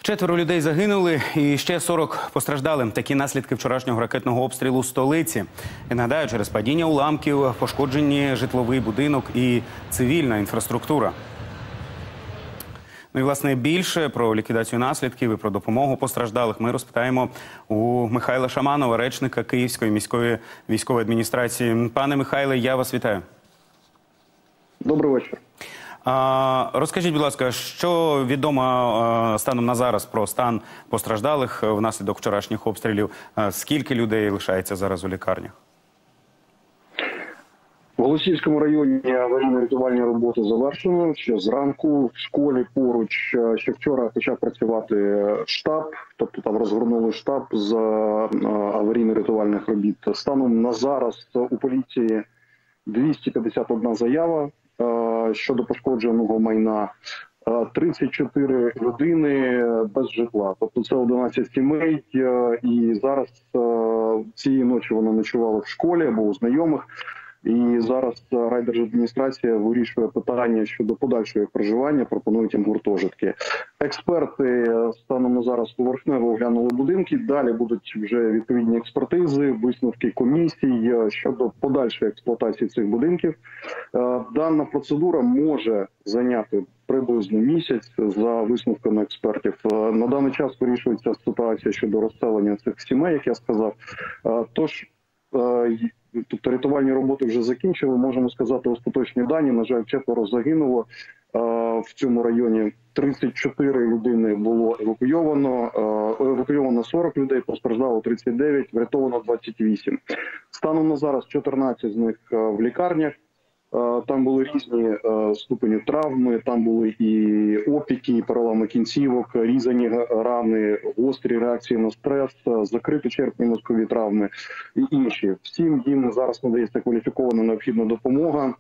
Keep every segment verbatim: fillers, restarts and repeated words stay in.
Четверо людей загинули і ще сорок постраждали. Такі наслідки вчорашнього ракетного обстрілу столиці. І нагадаю, через падіння уламків пошкоджені житловий будинок і цивільна інфраструктура. Ну і, власне, більше про ліквідацію наслідків і про допомогу постраждалих ми розпитаємо у Михайла Шаманова, речника Київської міської військової адміністрації. Пане Михайле, я вас вітаю. Добрий вечір. А, розкажіть, будь ласка, що відомо а, станом на зараз про стан постраждалих внаслідок вчорашніх обстрілів? А, скільки людей лишається зараз у лікарнях? В Голосіївському районі аварійно-рятувальні роботи завершено. Ще зранку в школі поруч, ще вчора почав працювати штаб, тобто там розгорнули штаб з аварійно-рятувальних робіт. Станом на зараз у поліції двісті п'ятдесят одна заява щодо пошкодженого майна, тридцять чотири людини без житла, тобто це одинадцять сімей, і зараз цієї ночі вона ночувала в школі або у знайомих. І зараз райдержадміністрація вирішує питання щодо подальшого проживання, пропонують їм гуртожитки. Експерти станом на зараз поверхнево оглянули будинки, далі будуть вже відповідні експертизи, висновки комісій щодо подальшої експлуатації цих будинків. Дана процедура може зайняти приблизно місяць за висновками експертів. На даний час вирішується ситуація щодо розселення цих сімей, як я сказав. Тож, тобто рятувальні роботи вже закінчили, можемо сказати остаточні дані. На жаль, четверо загинуло. В цьому районі тридцять чотири людини було евакуйовано, евакуйовано сорок людей, постраждало тридцять дев'ять, врятовано двадцять вісім. Станом на зараз чотирнадцять з них в лікарнях. Там були різні ступені травми, там були і опіки, перелами кінцівок, різані рани, гострі реакції на стрес, закриті черепні мозкові травми і інші. Всім їм зараз надається кваліфікована необхідна допомога.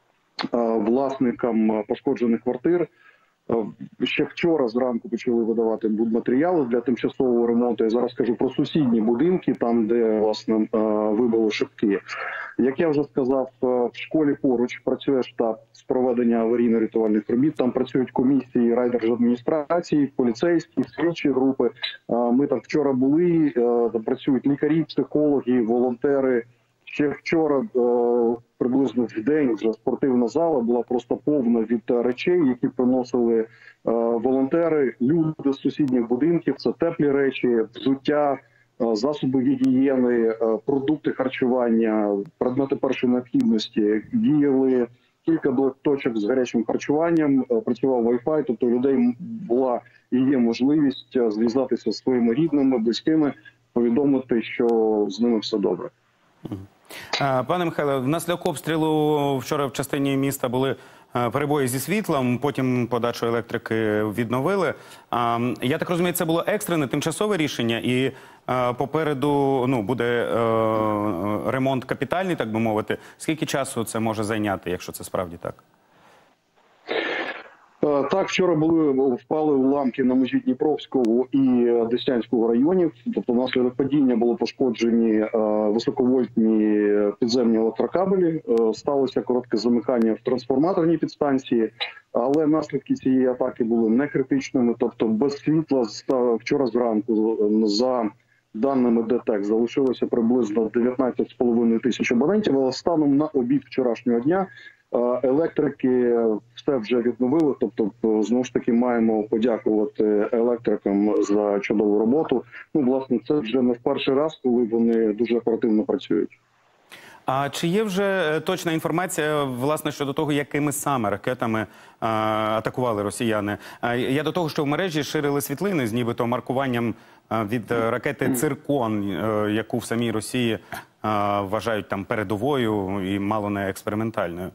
Власникам пошкоджених квартир ще вчора зранку почали видавати будматеріали для тимчасового ремонту. Я зараз кажу про сусідні будинки, там, де, власне, вибило шибки. Як я вже сказав, в школі поруч працює штаб з проведення аварійно-рятувальних робіт. Там працюють комісії райдержадміністрації, поліцейські, слідчі групи. Ми там вчора були, там працюють лікарі, психологи, волонтери. Ще вчора приблизно в день вже спортивна зала була просто повна від речей, які приносили волонтери, люди з сусідніх будинків. Це теплі речі, взуття, засоби гігієни, продукти харчування, предмети першої необхідності. Діяли кілька точок з гарячим харчуванням, працював Wi-Fi, тобто у людей була і є можливість зв'язатися з своїми рідними, близькими, повідомити, що з ними все добре. Пане Михайле, внаслідок обстрілу вчора в частині міста були перебої зі світлом, потім подачу електрики відновили. Я так розумію, це було екстрене, тимчасове рішення, і попереду ну, буде ремонт капітальний, так би мовити. Скільки часу це може зайняти, якщо це справді так? Так, вчора були, впали уламки на межі Дніпровського і Деснянського районів. Тобто внаслідок падіння були пошкоджені високовольтні підземні електрокабелі. Сталося коротке замикання в трансформаторній підстанції, але наслідки цієї атаки були не критичними. Тобто без світла вчора зранку, за даними ДТЕК, залишилося приблизно дев'ятнадцять з половиною тисяч абонентів, але станом на обід вчорашнього дня електрики все вже відновили, тобто, знову ж таки, маємо подякувати електрикам за чудову роботу. Ну, власне, це вже не в перший раз, коли вони дуже оперативно працюють. А чи є вже точна інформація, власне, щодо того, якими саме ракетами а, атакували росіяни? А, я до того, що в мережі ширили світлини з нібито маркуванням а, від ракети «Циркон», а, яку в самій Росії а, вважають там передовою і мало не експериментальною.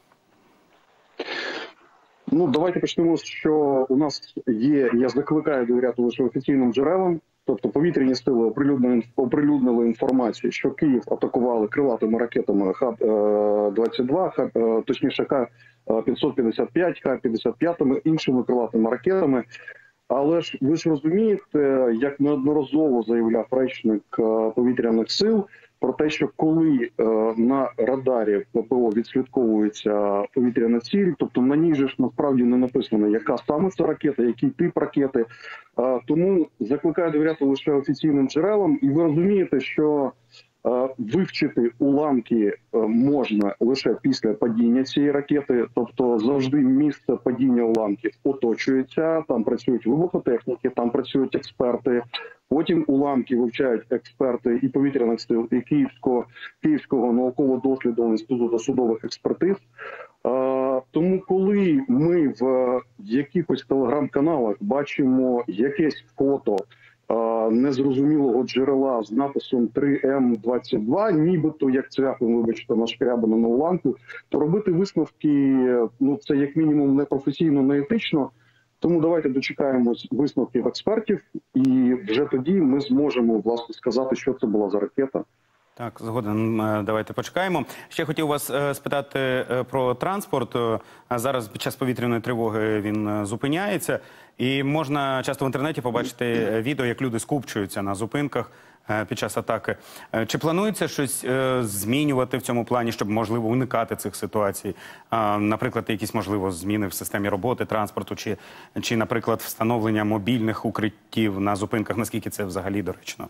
Ну, давайте почнемо з, що у нас є, я закликаю довіряти лише офіційним джерелам, тобто повітряні сили оприлюднили, оприлюднили інформацію, що Київ атакували крилатими ракетами Х двадцять два, точніше Х п'ятсот п'ятдесят п'ять, Х п'ятдесят п'ять, іншими крилатими ракетами. Але ж ви ж розумієте, як неодноразово заявляв речник повітряних сил, про те, що коли е, на радарі ППО відслідковується повітряна ціль, тобто на ній же ж насправді не написано, яка саме це ракета, який тип ракети. Е, тому закликаю довіряти лише офіційним джерелам, і ви розумієте, що е, вивчити уламки е, можна лише після падіння цієї ракети, тобто завжди місце падіння уламків оточується, там працюють вибухотехніки, там працюють експерти. Потім уламки вивчають експерти і повітряних сил, і Київського, Київського науково-дослідного інституту та судових експертиз. А, тому коли ми в якихось телеграм-каналах бачимо якесь фото а, незрозумілого джерела з написом три ем двадцять два, нібито як цвяхом, вибачте, нашкрябано на уламку, то робити висновки, ну це як мінімум непрофесійно, неетично. Тому давайте дочекаємось висновків експертів, і вже тоді ми зможемо, власне, сказати, що це була за ракета. Так, згоден. Давайте почекаємо. Ще хотів вас е, спитати е, про транспорт. Е, Зараз під час повітряної тривоги він е, зупиняється. І можна часто в інтернеті побачити е, відео, як люди скупчуються на зупинках е, під час атаки. Е, Чи планується щось е, змінювати в цьому плані, щоб, можливо, уникати цих ситуацій? Е, Наприклад, якісь, можливо, зміни в системі роботи транспорту, чи, чи, наприклад, встановлення мобільних укриттів на зупинках? Наскільки це взагалі доречно?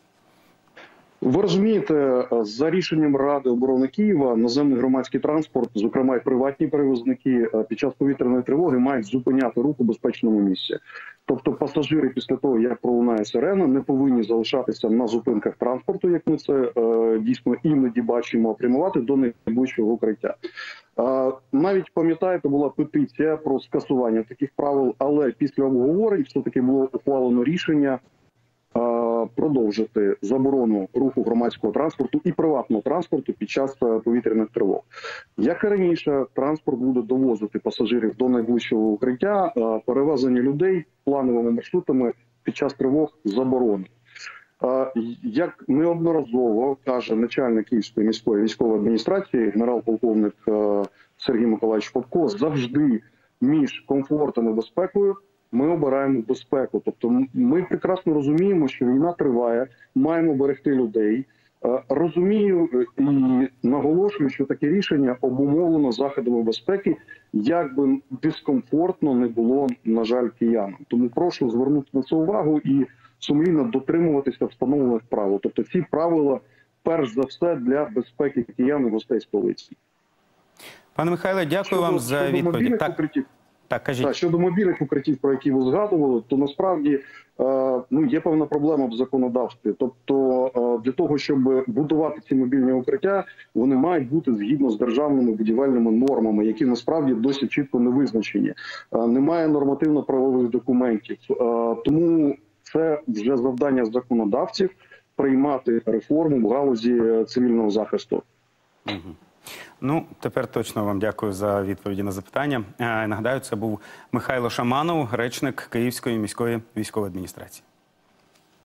Ви розумієте, за рішенням Ради оборони Києва наземний громадський транспорт, зокрема і приватні перевозники, під час повітряної тривоги мають зупиняти рух у безпечному місці. Тобто пасажири після того, як пролунає сирена, не повинні залишатися на зупинках транспорту, як ми це е, дійсно іноді бачимо, а прямувати до найближчого укриття. Е, навіть, пам'ятаєте, була петиція про скасування таких правил, але після обговорень все-таки було ухвалено рішення продовжити заборону руху громадського транспорту і приватного транспорту під час повітряних тривог. Як і раніше, транспорт буде довозити пасажирів до найближчого укриття, перевезення людей плановими маршрутами під час тривог заборонено. Як неодноразово каже начальник Київської міської військової адміністрації, генерал-полковник Сергій Миколаївич Попко, завжди між комфортом і безпекою ми обираємо безпеку. Тобто ми прекрасно розуміємо, що війна триває, маємо берегти людей. Розумію і наголошую, що таке рішення обумовлено заходами безпеки, як би дискомфортно не було, на жаль, киянам. Тому прошу звернути на це увагу і сумлінно дотримуватися встановлених правил. Тобто ці правила, перш за все, для безпеки киян і гостей столиці. Пане Михайле, дякую щодо, вам за відповідь. Так. Укриттів. Так, кажіть. Так, щодо мобільних укриттів, про які ви згадували, то насправді е, ну, є певна проблема в законодавстві. Тобто е, для того, щоб будувати ці мобільні укриття, вони мають бути згідно з державними будівельними нормами, які насправді досі чітко не визначені. Е, немає нормативно-правових документів. Е, тому це вже завдання законодавців приймати реформу в галузі цивільного захисту. Угу. Ну, тепер точно вам дякую за відповіді на запитання. Нагадаю, це був Михайло Шаманов, речник Київської міської військової адміністрації.